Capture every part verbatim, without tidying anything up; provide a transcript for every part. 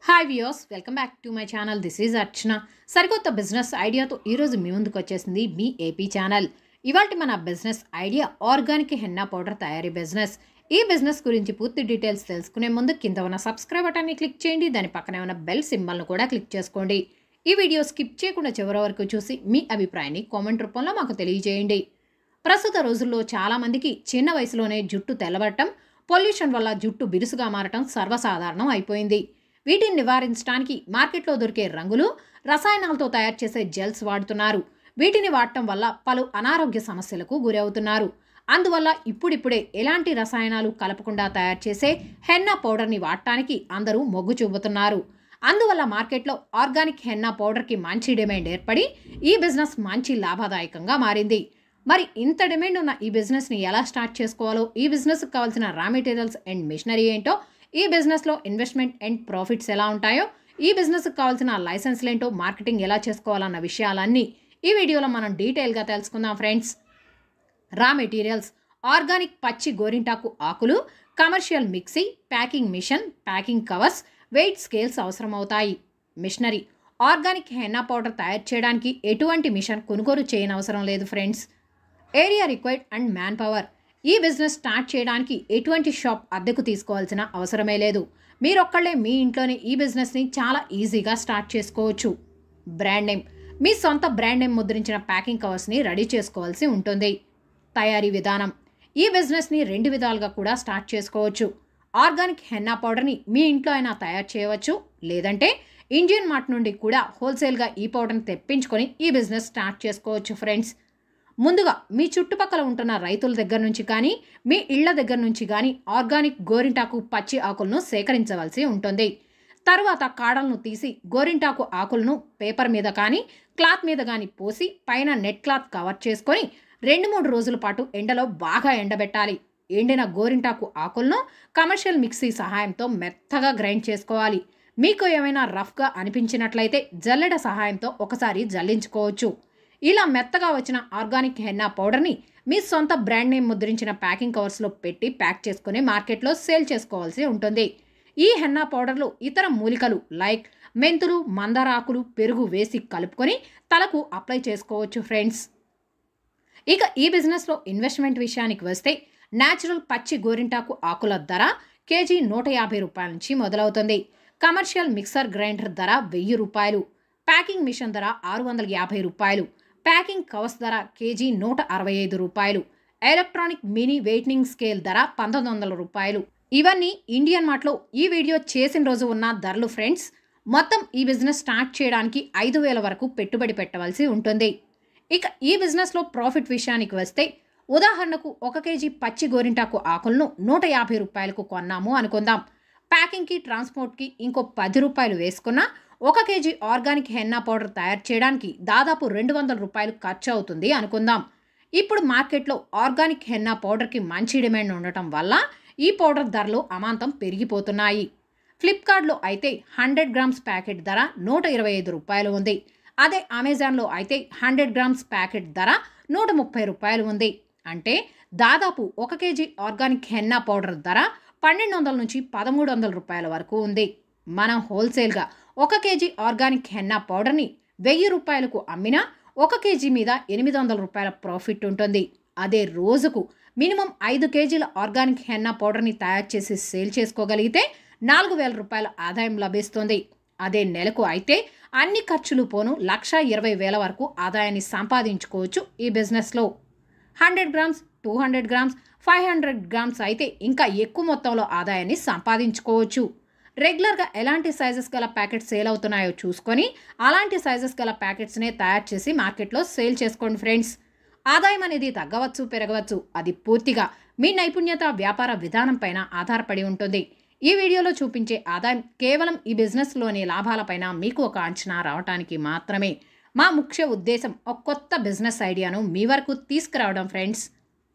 Hi viewers, welcome back to my channel. This is Archana. సరికొత్త business ఐడియాతో ఈరోజు మీ ముందుకు వచ్చేసింది మీ ఏపీ ఛానల్. ఇవాళ మన business idea organic henna powder తయారీ బిజినెస్. ఈ బిజినెస్ గురించి పూర్తి డీటెయిల్స్ తెలుసుకునే ముందు కింద ఉన్న సబ్స్క్రైబ్ బటన్ని క్లిక్ చేయండి. దాని పక్కనే ఉన్న బెల్ సింబల్ను కూడా క్లిక్ చేసుకోండి. ఈ వీడియో స్కిప్ చేయకుండా చివరి వరకు చూసి మీ అభిప్రాయాన్ని కామెంట్ రూపంలో మాకు తెలియజేయండి. ప్రస్తుత రోజుల్లో చాలామందికి చిన్న వయసులోనే జుట్టు తెల్లబడటం, పొల్యూషన్ వల్ల జుట్టు బిరుసుగా మారటం సర్వసాధారణం అయిపోయింది. వీటిని నివారించడానికి మార్కెట్లో దొరికే రంగులు, రసాయనాలతో తయారు చేసే జెల్స్ వాడుతున్నారు. వీటిని వాడటం వల్ల పలు అనారోగ్య సమస్యలకు గురవుతున్నారు. అందువల్ల ఇప్పుడిప్పుడే ఎలాంటి రసాయనాలు కలపకుండా తయారు చేసే హెన్నా పౌడర్ని వాడటానికి అందరూ మొగ్గు చూపుతున్నారు. అందువల్ల మార్కెట్లో ఆర్గానిక్ హెన్నా పౌడర్కి మంచి డిమాండ్ ఏర్పడి ఈ బిజినెస్ మంచి లాభదాయకంగా మారింది. మరి ఇంత డిమాండ్ ఉన్న ఈ బిజినెస్ని ఎలా స్టార్ట్ చేసుకోవాలో, ఈ బిజినెస్కి కావాల్సిన రా మెటీరియల్స్ అండ్ మిషనరీ ఏంటో, ఈ బిజినెస్లో ఇన్వెస్ట్మెంట్ అండ్ ప్రాఫిట్స్ ఎలా ఉంటాయో, ఈ బిజినెస్కి కావాల్సిన లైసెన్స్లు ఏంటో, మార్కెటింగ్ ఎలా చేసుకోవాలన్న విషయాలన్నీ ఈ వీడియోలో మనం డీటెయిల్గా తెలుసుకుందాం ఫ్రెండ్స్. రా మెటీరియల్స్: ఆర్గానిక్ పచ్చి గోరింటాకు ఆకులు, commercial mixie, packing machine, packing covers, weight scales అవసరమవుతాయి. మిషనరీ: ఆర్గానిక్ హెన్నా పౌడర్ తయారు చేయడానికి ఎటువంటి మిషన్ కొనుగోలు చేయనవసరం లేదు friends. Area required and man power: ఈ బిజినెస్ స్టార్ట్ చేయడానికి ఎటువంటి షాప్ అద్దెకు తీసుకోవాల్సిన అవసరమే లేదు. మీరొక్కళ్ళే మీ ఇంట్లోనే ఈ బిజినెస్ని చాలా ఈజీగా స్టార్ట్ చేసుకోవచ్చు. బ్రాండ్ నేమ్: మీ సొంత బ్రాండ్ నేమ్ ముద్రించిన ప్యాకింగ్ కవర్స్ని రెడీ చేసుకోవాల్సి ఉంటుంది. తయారీ విధానం: ఈ బిజినెస్ని రెండు విధాలుగా కూడా స్టార్ట్ చేసుకోవచ్చు. ఆర్గానిక్ హెన్నా పౌడర్ని మీ ఇంట్లో అయినా తయారు చేయవచ్చు, లేదంటే ఇండియన్ మార్ట్ నుండి కూడా హోల్సేల్గా ఈ పౌడర్ని తెప్పించుకొని ఈ బిజినెస్ స్టార్ట్ చేసుకోవచ్చు ఫ్రెండ్స్. ముందుగా మీ చుట్టుపక్కల ఉంటున్న రైతుల దగ్గర నుంచి కానీ, మీ ఇళ్ల దగ్గర నుంచి కానీ ఆర్గానిక్ గోరింటాకు పచ్చి ఆకులను సేకరించవలసి ఉంటుంది. తర్వాత కాడలను తీసి గోరింటాకు ఆకులను పేపర్ మీద కానీ, క్లాత్ మీద కానీ పోసి పైన నెట్ క్లాత్ కవర్ చేసుకొని రెండు మూడు రోజుల పాటు ఎండలో బాగా ఎండబెట్టాలి. ఎండిన గోరింటాకు ఆకులను కమర్షియల్ మిక్సీ సహాయంతో మెత్తగా గ్రైండ్ చేసుకోవాలి. మీకు ఏమైనా రఫ్గా అనిపించినట్లయితే జల్లెడ సహాయంతో ఒకసారి జల్లించుకోవచ్చు. ఇలా మెత్తగా వచ్చిన ఆర్గానిక్ హెన్నా పౌడర్ని మీ సొంత బ్రాండ్ నేమ్ ముద్రించిన ప్యాకింగ్ కవర్స్లో పెట్టి ప్యాక్ చేసుకుని మార్కెట్లో సేల్ చేసుకోవాల్సి ఉంటుంది. ఈ హెన్నా పౌడర్లో ఇతర మూలికలు లైక్ మెంతులు, మందార ఆకులు, పెరుగు వేసి కలుపుకొని తలకు అప్లై చేసుకోవచ్చు ఫ్రెండ్స్. ఇక ఈ బిజినెస్లో ఇన్వెస్ట్మెంట్ విషయానికి వస్తే, న్యాచురల్ పచ్చి గోరింటాకు ఆకుల ధర కేజీ నూట యాభై రూపాయల నుంచి మొదలవుతుంది. కమర్షియల్ మిక్సర్ గ్రైండర్ ధర వెయ్యి రూపాయలు. ప్యాకింగ్ మిషన్ ధర ఆరు వందల యాభై రూపాయలు. ప్యాకింగ్ కవర్స్ ధర కేజీ నూట అరవై ఐదు రూపాయలు. ఎలక్ట్రానిక్ మినీ వెయిటింగ్ స్కేల్ ధర పంతొమ్మిది వందల రూపాయలు. ఇవన్నీ ఇండియన్ మార్ట్లో ఈ వీడియో చేసిన రోజు ఉన్న ధరలు ఫ్రెండ్స్. మొత్తం ఈ బిజినెస్ స్టార్ట్ చేయడానికి ఐదు వేల వరకు పెట్టుబడి పెట్టవలసి ఉంటుంది. ఇక ఈ బిజినెస్లో ప్రాఫిట్ విషయానికి వస్తే, ఉదాహరణకు ఒక కేజీ పచ్చి గోరింటాకు ఆకులను నూట యాభై రూపాయలకు కొన్నాము అనుకుందాం. ప్యాకింగ్కి, ట్రాన్స్పోర్ట్కి ఇంకో పది రూపాయలు వేసుకున్నా ఒక కేజీ ఆర్గానిక్ హెన్నా పౌడర్ తయారు చేయడానికి దాదాపు రెండు వందల రూపాయలు ఖర్చు అవుతుంది అనుకుందాం. ఇప్పుడు మార్కెట్లో ఆర్గానిక్ హెన్నా పౌడర్కి మంచి డిమాండ్ ఉండటం వల్ల ఈ పౌడర్ ధరలు అమాంతం పెరిగిపోతున్నాయి. ఫ్లిప్కార్ట్లో అయితే హండ్రెడ్ గ్రామ్స్ ప్యాకెట్ ధర నూట ఇరవై ఐదు రూపాయలు ఉంది. అదే అమెజాన్లో అయితే హండ్రెడ్ గ్రామ్స్ ప్యాకెట్ ధర నూట ముప్పై రూపాయలు ఉంది. అంటే దాదాపు ఒక కేజీ ఆర్గానిక్ హెన్నా పౌడర్ ధర పన్నెండు వందల నుంచి పదమూడు వందల రూపాయల వరకు ఉంది. మనం హోల్సేల్గా ఒక కేజీ ఆర్గానిక్ హెన్నా పౌడర్ని వెయ్యి రూపాయలకు అమ్మినా ఒక కేజీ మీద ఎనిమిది వందల రూపాయల ప్రాఫిట్ ఉంటుంది. అదే రోజుకు మినిమం ఐదు కేజీల ఆర్గానిక్ హెన్నా పౌడర్ని తయారు చేసి సేల్ చేసుకోగలిగితే నాలుగు వేల రూపాయల ఆదాయం లభిస్తుంది. అదే నెలకు అయితే అన్ని ఖర్చులు పోను లక్ష ఇరవై వేల వరకు ఆదాయాన్ని సంపాదించుకోవచ్చు ఈ బిజినెస్లో. Hundred grams, two hundred grams, five hundred grams అయితే ఇంకా ఎక్కువ మొత్తంలో ఆదాయాన్ని సంపాదించుకోవచ్చు. రెగ్యులర్గా ఎలాంటి సైజెస్ గల ప్యాకెట్స్ సేల్ అవుతున్నాయో చూసుకొని అలాంటి సైజెస్ గల ప్యాకెట్స్నే తయారు చేసి మార్కెట్లో సేల్ చేసుకోండి ఫ్రెండ్స్. ఆదాయం అనేది తగ్గవచ్చు, పెరగవచ్చు. అది పూర్తిగా మీ నైపుణ్యత, వ్యాపార విధానం పైన ఆధారపడి ఉంటుంది. ఈ వీడియోలో చూపించే ఆదాయం కేవలం ఈ బిజినెస్లోని లాభాలపైన మీకు ఒక అంచనా రావడానికి మాత్రమే. మా ముఖ్య ఉద్దేశం ఒక కొత్త బిజినెస్ ఐడియాను మీ వరకు తీసుకురావడం ఫ్రెండ్స్.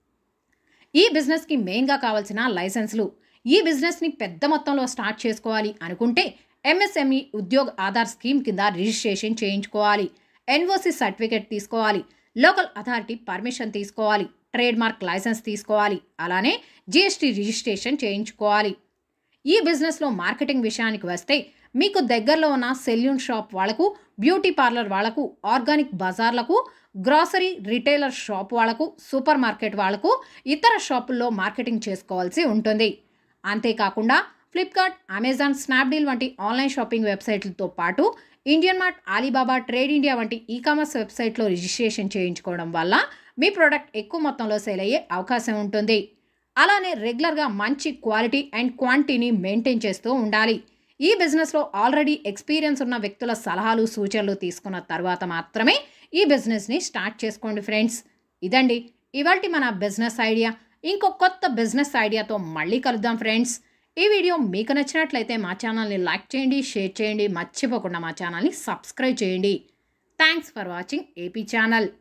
ఈ బిజినెస్కి మెయిన్గా కావాల్సిన లైసెన్స్లు. ఈ బిజినెస్ని పెద్ద మొత్తంలో స్టార్ట్ చేసుకోవాలి అనుకుంటే ఎంఎస్ఎంఈ ఉద్యోగ్ ఆధార్ స్కీమ్ కింద రిజిస్ట్రేషన్ చేయించుకోవాలి. ఎన్ఓసి సర్టిఫికేట్ తీసుకోవాలి. లోకల్ అథారిటీ పర్మిషన్ తీసుకోవాలి. ట్రేడ్ మార్క్ లైసెన్స్ తీసుకోవాలి. అలానే జిఎస్టీ రిజిస్ట్రేషన్ చేయించుకోవాలి. ఈ బిజినెస్లో మార్కెటింగ్ విషయానికి వస్తే, మీకు దగ్గరలో ఉన్న సెల్యూన్ షాప్ వాళ్ళకు, బ్యూటీ పార్లర్ వాళ్ళకు, ఆర్గానిక్ బజార్లకు, గ్రాసరీ రిటైలర్ షాప్ వాళ్ళకు, సూపర్ మార్కెట్ వాళ్ళకు, ఇతర షాపుల్లో మార్కెటింగ్ చేసుకోవాల్సి ఉంటుంది. అంతేకాకుండా ఫ్లిప్కార్ట్, అమెజాన్, స్నాప్డీల్ వంటి ఆన్లైన్ షాపింగ్ వెబ్సైట్లతో పాటు Indian mart, Alibaba, trade India వంటి ఈ కామర్స్ వెబ్సైట్లో రిజిస్ట్రేషన్ చేయించుకోవడం వల్ల మీ ప్రోడక్ట్ ఎక్కువ మొత్తంలో సేల్ అయ్యే అవకాశం ఉంటుంది. అలానే రెగ్యులర్గా మంచి క్వాలిటీ అండ్ క్వాంటిటీని మెయింటైన్ చేస్తూ ఉండాలి. ఈ బిజినెస్లో ఆల్రెడీ ఎక్స్పీరియన్స్ ఉన్న వ్యక్తుల సలహాలు, సూచనలు తీసుకున్న తర్వాత మాత్రమే ఈ బిజినెస్ని స్టార్ట్ చేసుకోండి ఫ్రెండ్స్. ఇదండి ఇవాల్టి మన బిజినెస్ ఐడియా. ఇంకో కొత్త బిజినెస్ ఐడియాతో మళ్ళీ కలుద్దాం ఫ్రెండ్స్. ఈ వీడియో మీకు నచ్చినట్లయితే మా ఛానల్ని లైక్ చేయండి, షేర్ చేయండి, మర్చిపోకుండా మా ఛానల్ని సబ్స్క్రైబ్ చేయండి. Thanks for watching AP channel.